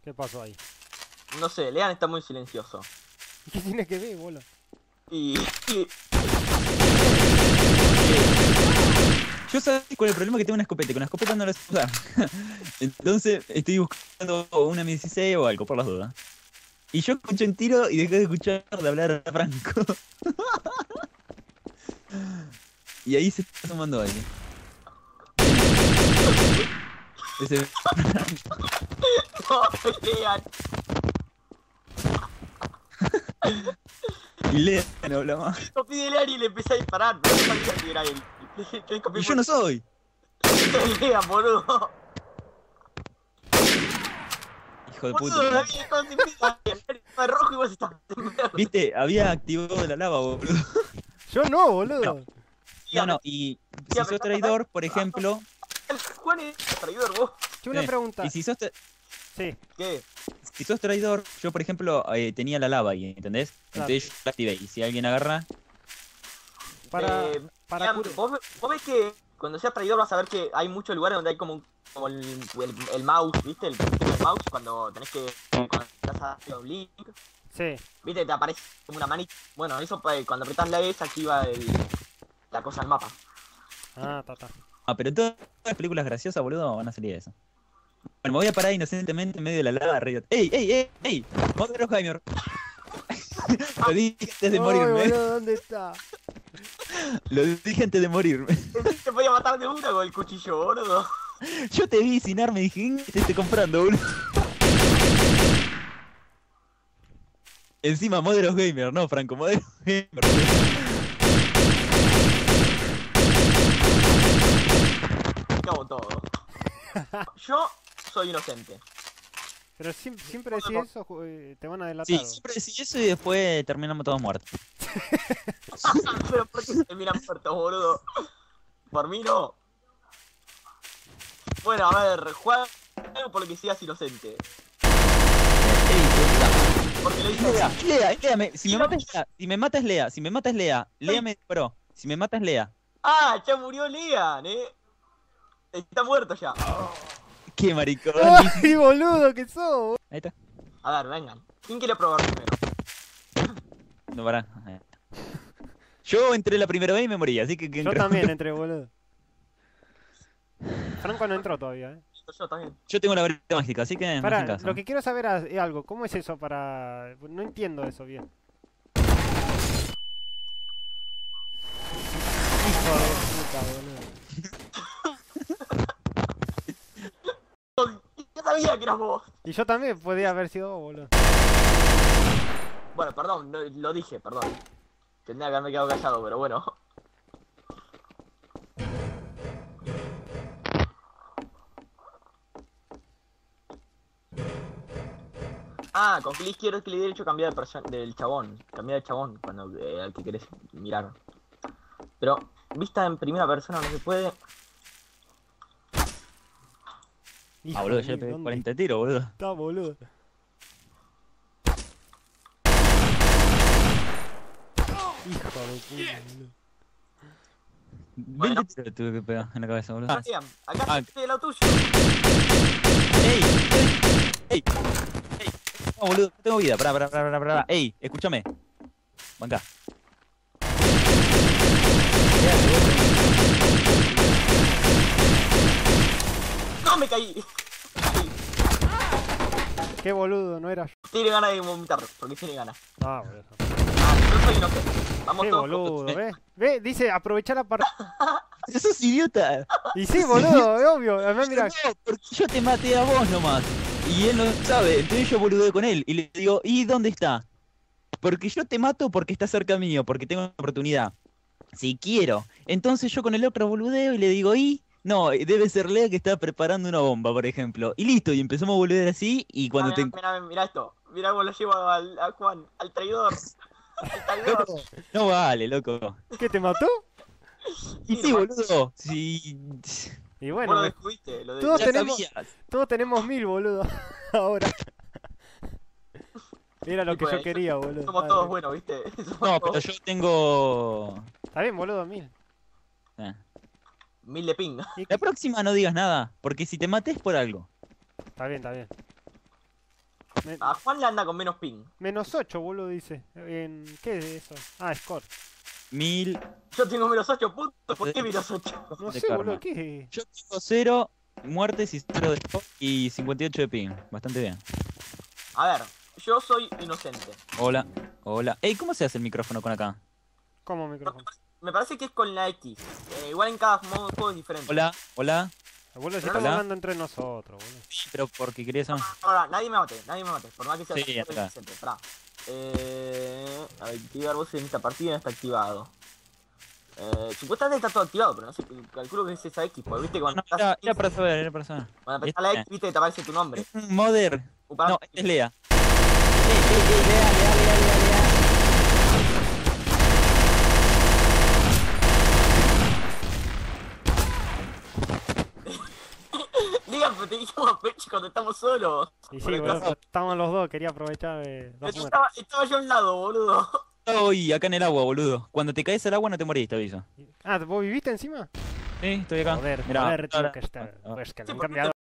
¿Qué pasó ahí? No sé, Lean está muy silencioso. ¿Qué tiene que ver, boludo? Y... y- Yo sabés cuál es el problema, que tengo una escopeta. Con la escopeta no la sé usar. Entonces estoy buscando una M16 o algo, por las dudas. Y yo escuché un tiro y dejé de escuchar de hablar a Franco. Y ahí se está sumando alguien. Ese... No, Lean. Y Lea no habla más. Copié de Lean y le empecé a disparar, pero no sabía que era él. Le copié Y yo no soy. por Lean, boludo. Hijo de Boludo, puta. David, estaba sin vida. Estaba rojo y vos estás en verde. Viste, había activado la lava, boludo. Yo no, boludo. No, y si sos traidor, por ejemplo. Juan es traidor, vos. Yo una pregunta. Y si sos, Sí, ¿Qué? si sos traidor, yo por ejemplo tenía la lava ahí, ¿entendés? Claro. Entonces yo la activé. Y si alguien agarra, para Lean, vos ves que cuando seas traidor vas a ver que hay muchos lugares donde hay como, como el mouse, ¿viste? El mouse cuando tenés que... Cuando estás haciendo un link, sí. ¿viste? Te aparece como una manita. Bueno, eso cuando apretás la E se activa la cosa del mapa. Ah, ta. pero en todas las películas graciosas, boludo, van a salir de eso. Bueno, me voy a parar inocentemente en medio de la lava, Riot. ¡Ey! Modern Gamer. Lo dije antes de Ay, morirme. boludo, ¿dónde está? Lo dije antes de morirme. Te podía matar de una con el cuchillo, boludo. Yo te vi sin arma y dije, ¿qué te estoy comprando, boludo? Encima Modern Gamer, no, Franco, Modern Gamer. Acabo todo. Yo soy inocente. Pero siempre decís eso, te van a delatar. Sí, siempre decís eso y después terminamos todos muertos. Pero ¿por qué se miran muertos, boludo? Por mí no. Bueno, a ver, juega algo por lo que seas inocente. Porque le dije... Lea, si me matas Lea, si me matas Lea, Lea me disparó, si me matas Lea. ¡Ah! Ya murió Lean, Está muerto ya. Qué maricón. ¡Ay, boludo, que sos! Ahí está. A ver, vengan. ¿Quién quiere probar primero? No, pará. Yo entré la primera vez y me morí, así que... Yo también entré, boludo. Franco no entró todavía, Yo también. Yo tengo la varita mágica, así que no hacen Pará, caso. lo que quiero saber es algo. ¿Cómo es eso para...? No entiendo eso bien. Hijo de puta, boludo. Yo sabía que eras vos. Y yo también podía haber sido vos, boludo. Bueno, perdón, lo dije, perdón. Tendría que haberme quedado callado, pero bueno. Ah, con clic izquierdo y clic derecho cambiar de persona del chabón. Cambiar de chabón cuando al que querés mirar. Pero vista en primera persona no se puede. Hijo Boludo, de yo le mil, pegué ¿dónde 40 tiros, boludo. está, boludo? Hijo de puta, boludo. 20 tiros tuve que pegar en la cabeza, boludo. Sebastián, acá Ah. estoy del lado tuyo. ¡Ey! No, boludo, no tengo vida. Pará. ¡Ey! Escúchame. Banca. ¡No, me caí! Qué boludo, no era yo. Tiene ganas de vomitar, porque tiene ganas. Ah, boludo. Ah, yo soy inocente. Vamos Qué todos boludo, juntos. ¿ves? ¿Ves? Dice aprovechar la partida. ¡Pero sos idiota! Y sí, boludo, es obvio. Además, mira, No, porque yo te maté a vos nomás. Y él no sabe. Entonces yo boludeo con él. Y le digo, ¿y dónde está? Porque yo te mato porque está cerca mío. Porque tengo una oportunidad. Si quiero. Entonces yo con el otro boludeo y le digo, ¿y? No, debe ser Lea que está preparando una bomba, por ejemplo. Y listo, y empezamos a boludear así. Y cuando te... Mira esto. Mira cómo lo llevo a Juan, al traidor. Al traidor. Loco, no vale, loco. ¿qué te mató? Y sí, boludo. Sí. Y Vos bueno, lo descubriste, lo Todos Ya tenemos- sabías. todos tenemos 1000, boludo. Ahora. Era lo Sí, que pues, yo quería, boludo. Somos Ah, todos buenos, ¿viste? Somos No, pero todos yo tengo... Está bien, boludo, 1000. Ah. 1000 de ping. Y- La próxima no digas nada, porque si te maté es por algo. Está bien, está bien. A Juan le anda con menos ping. -8, boludo, dice. ¿Qué es eso? Ah, score. 1000. Yo tengo menos 8 puntos. ¿Por qué menos 8? No De sé, karma. boludo, ¿qué es? Yo tengo 0 muertes y 0 de score y 58 de ping. Bastante bien. A ver, yo soy inocente. Hola, hola. Ey, ¿cómo se hace el micrófono con acá? ¿Cómo micrófono? Me parece que es con la X. Igual en cada modo de juego es diferente. Hola, hola. Boludo, si Hola. estamos hablando entre nosotros, boludo. Pero porque querías a... Ahora, nadie me mate. Por más que sea Sí, ya está. inocente. Pará. A ver, activar voces en esta partida no está activado. Supuestamente está todo activado, pero no sé, calculo que es esa X, porque viste cuando No, era para saber, era para saber. cuando apretás la X, viste que te aparece tu nombre. Mother. Pará. No, es Lea. Lea. Digan, pero te dijimos pecho cuando estamos solos. Y sí, Por boludo, acaso. estaban los dos, quería aprovechar de dos muertes. Estaba yo a un lado, boludo. Estoy acá en el agua, boludo. Cuando te caes al agua no te morís, te aviso. Ah, ¿vos viviste encima? Sí, estoy acá. Joder, Mirá, joder, tío, ahora- que está. ahora- Pues que le Sí, han porque cambiado